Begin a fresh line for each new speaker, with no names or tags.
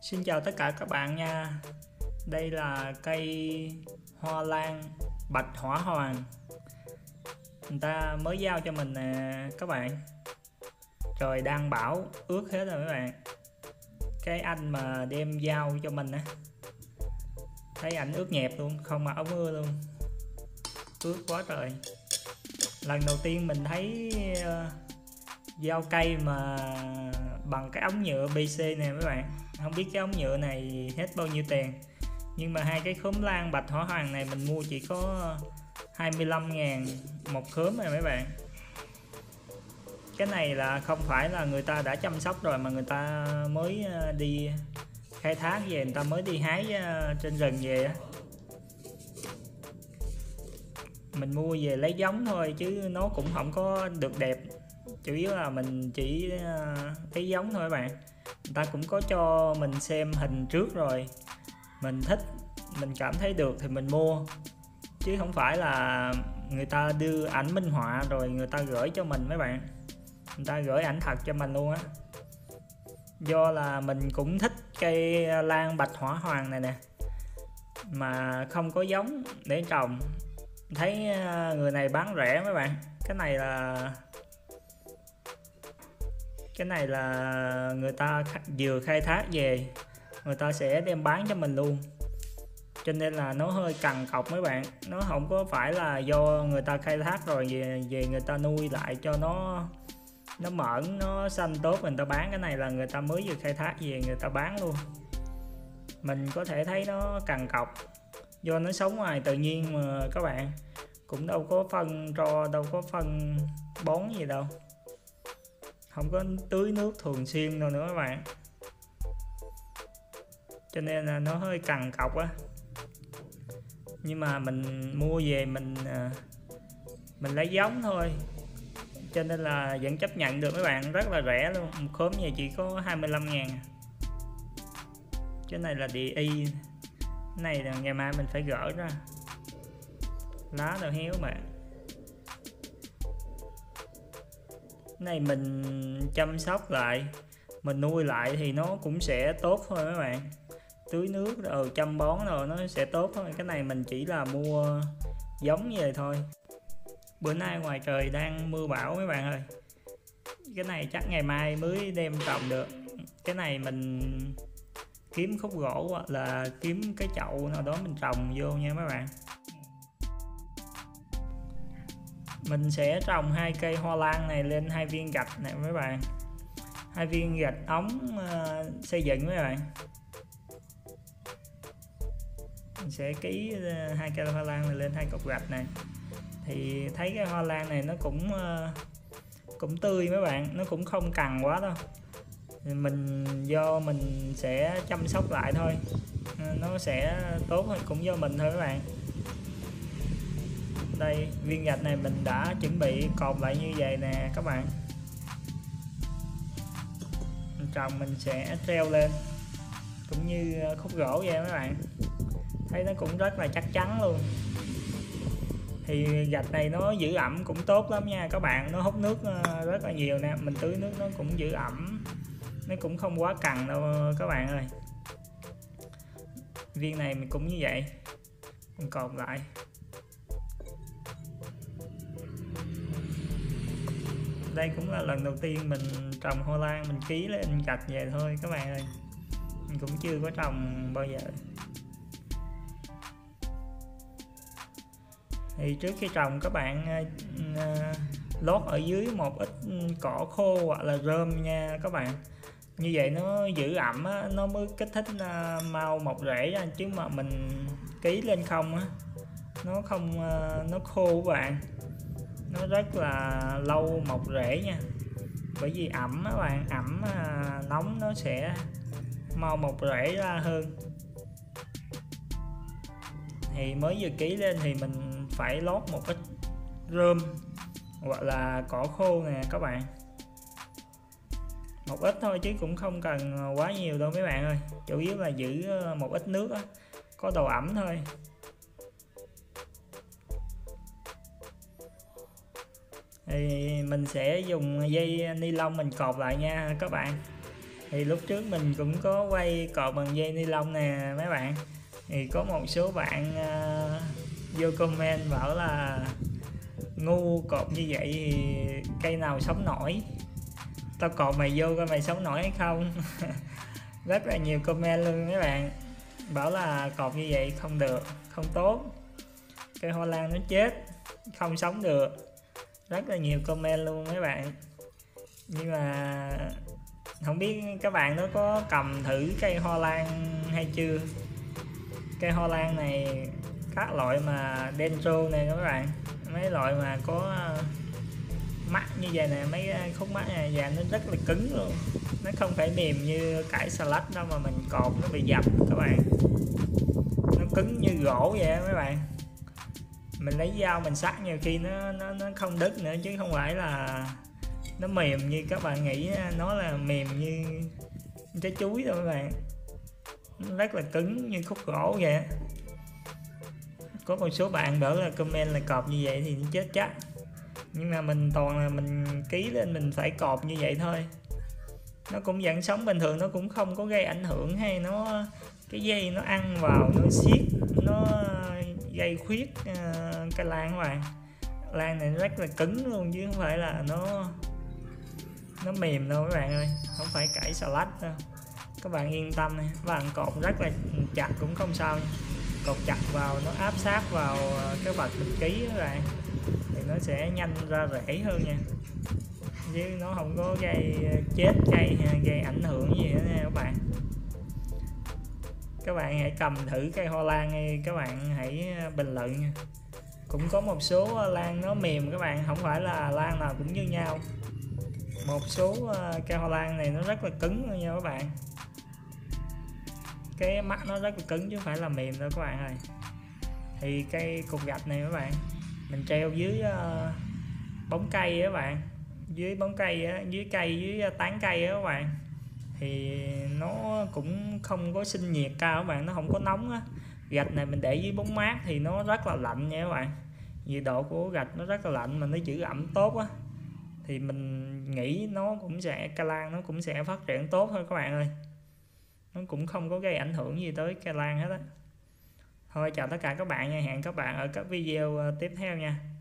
Xin chào tất cả các bạn nha. Đây là cây hoa lan bạch hỏa hoàng. Người ta mới giao cho mình nè các bạn. Trời đang bão ướt hết rồi các bạn. Cái anh mà đem giao cho mình á, thấy ảnh ướt nhẹp luôn, không mặc áo mưa luôn. Ướt quá trời. Lần đầu tiên mình thấy giao cây mà bằng cái ống nhựa PC nè các bạn. Không biết cái ống nhựa này hết bao nhiêu tiền, nhưng mà hai cái khóm lan bạch hỏa hoàng này mình mua chỉ có 25.000 một khóm này mấy bạn. Cái này là không phải là người ta đã chăm sóc rồi, mà người ta mới đi khai thác về, người ta mới đi hái trên rừng về á. Mình mua về lấy giống thôi chứ nó cũng không có được đẹp, chủ yếu là mình chỉ lấy giống thôi các bạn. Người ta cũng có cho mình xem hình trước rồi, mình thích, mình cảm thấy được thì mình mua, chứ không phải là người ta đưa ảnh minh họa rồi người ta gửi cho mình mấy bạn. Người ta gửi ảnh thật cho mình luôn á. Do là mình cũng thích cây lan bạch hỏa hoàng này nè, mà không có giống để trồng. Thấy người này bán rẻ mấy bạn. Cái này là người ta vừa khai thác về, người ta sẽ đem bán cho mình luôn, cho nên là nó hơi cằn cọc mấy bạn. Nó không có phải là do người ta khai thác rồi về người ta nuôi lại cho nó mởn, nó xanh tốt người ta bán. Cái này là người ta mới vừa khai thác về người ta bán luôn. Mình có thể thấy nó cằn cọc do nó sống ngoài tự nhiên mà các bạn, cũng đâu có phân tro, đâu có phân bón gì đâu, không có tưới nước thường xuyên đâu nữa các bạn, cho nên là nó hơi cằn cọc á. Nhưng mà mình mua về mình lấy giống thôi, cho nên là vẫn chấp nhận được mấy bạn, rất là rẻ luôn. Một khóm này chỉ có 25.000. Cái này là địa y, cái này là ngày mai mình phải gỡ ra, lá đâu héo mà. Cái này mình chăm sóc lại, mình nuôi lại thì nó cũng sẽ tốt thôi mấy bạn. Tưới nước rồi chăm bón rồi nó sẽ tốt thôi. Cái này mình chỉ là mua giống về thôi. Bữa nay ngoài trời đang mưa bão mấy bạn ơi. Cái này chắc ngày mai mới đem trồng được. Cái này mình kiếm khúc gỗ hoặc là kiếm cái chậu nào đó mình trồng vô nha mấy bạn. Mình sẽ trồng hai cây hoa lan này lên hai viên gạch này mấy bạn, hai viên gạch ống xây dựng mấy bạn. Mình sẽ ký hai cây hoa lan này lên hai cục gạch này, thì thấy cái hoa lan này nó cũng tươi mấy bạn, nó cũng không cằn quá đâu. Do mình sẽ chăm sóc lại thôi, nó sẽ tốt hơn, cũng do mình thôi các bạn. Đây, viên gạch này mình đã chuẩn bị cột lại như vậy nè các bạn. Trồng mình sẽ treo lên cũng như khúc gỗ vậy mấy bạn, thấy nó cũng rất là chắc chắn luôn. Thì gạch này nó giữ ẩm cũng tốt lắm nha các bạn, nó hút nước rất là nhiều nè, mình tưới nước nó cũng giữ ẩm, nó cũng không quá cằn đâu các bạn ơi. Viên này mình cũng như vậy, mình cột lại. Đây cũng là lần đầu tiên mình trồng hoa lan, mình ký lên gạch về thôi các bạn ơi, mình cũng chưa có trồng bao giờ. Thì trước khi trồng các bạn lót ở dưới một ít cỏ khô hoặc là rơm nha các bạn. Như vậy nó giữ ẩm á, nó mới kích thích mau mọc rễ ra, chứ mà mình ký lên không á, nó không nó khô các bạn, nó rất là lâu mọc rễ nha. Bởi vì ẩm các bạn, ẩm nóng nó sẽ mau mọc rễ ra hơn. Thì mới vừa ký lên thì mình phải lót một ít rơm hoặc là cỏ khô nè các bạn, một ít thôi chứ cũng không cần quá nhiều đâu mấy bạn ơi, chủ yếu là giữ một ít nước á, có độ ẩm thôi. Thì mình sẽ dùng dây ni lông mình cột lại nha các bạn. Thì lúc trước mình cũng có quay cột bằng dây ni lông nè mấy bạn, thì có một số bạn vô comment bảo là ngu, cột như vậy thì cây nào sống nổi, tao cột mày vô coi mày sống nổi hay không. Rất là nhiều comment luôn mấy bạn, bảo là cột như vậy không được, không tốt, cây hoa lan nó chết, không sống được. Rất là nhiều comment luôn mấy bạn. Nhưng mà không biết các bạn nó có cầm thử cây hoa lan hay chưa. Cây hoa lan này, các loại mà dendro này các bạn, mấy loại mà có mắt như vậy nè, mấy khúc mắt này và nó rất là cứng luôn, nó không phải mềm như cải salad đâu mà mình cột nó bị dập các bạn, nó cứng như gỗ vậy mấy bạn. Mình lấy dao mình sắc nhiều khi nó không đứt nữa, chứ không phải là nó mềm như các bạn nghĩ, nó là mềm như trái chuối đâu các bạn, nó rất là cứng như khúc gỗ vậy. Có một số bạn bảo là comment là cọp như vậy thì nó chết chắc, nhưng mà mình toàn là mình ký lên mình phải cọp như vậy thôi, nó cũng vẫn sống bình thường, nó cũng không có gây ảnh hưởng hay nó cái dây nó ăn vào nó siết, nó gây khuyết cây lan các bạn. Lan này rất là cứng luôn chứ không phải là nó mềm đâu các bạn ơi, không phải cải salad đâu. Các bạn yên tâm này, các bạn cột rất là chặt cũng không sao nha. Cột chặt vào nó áp sát vào cái bậc mình ký các bạn, thì nó sẽ nhanh ra rễ hơn nha, chứ nó không có gây chết cây hay gây ảnh hưởng gì nữa nha các bạn. Các bạn hãy cầm thử cây hoa lan hay các bạn hãy bình luận nha. Cũng có một số lan nó mềm các bạn, không phải là lan nào cũng như nhau. Một số cây hoa lan này nó rất là cứng luôn nha các bạn, cái mắt nó rất là cứng chứ không phải là mềm đâu các bạn ơi. Thì cây cục gạch này các bạn, mình treo dưới bóng cây các bạn, dưới bóng cây dưới cây, dưới tán cây các bạn, thì nó cũng không có sinh nhiệt cao các bạn, nó không có nóng á. Gạch này mình để dưới bóng mát thì nó rất là lạnh nha các bạn, nhiệt độ của gạch nó rất là lạnh mà nó giữ ẩm tốt á, thì mình nghĩ nó cũng sẽ, cây lan nó cũng sẽ phát triển tốt thôi các bạn ơi, nó cũng không có gây ảnh hưởng gì tới cây lan hết á. Thôi chào tất cả các bạn nha, hẹn các bạn ở các video tiếp theo nha.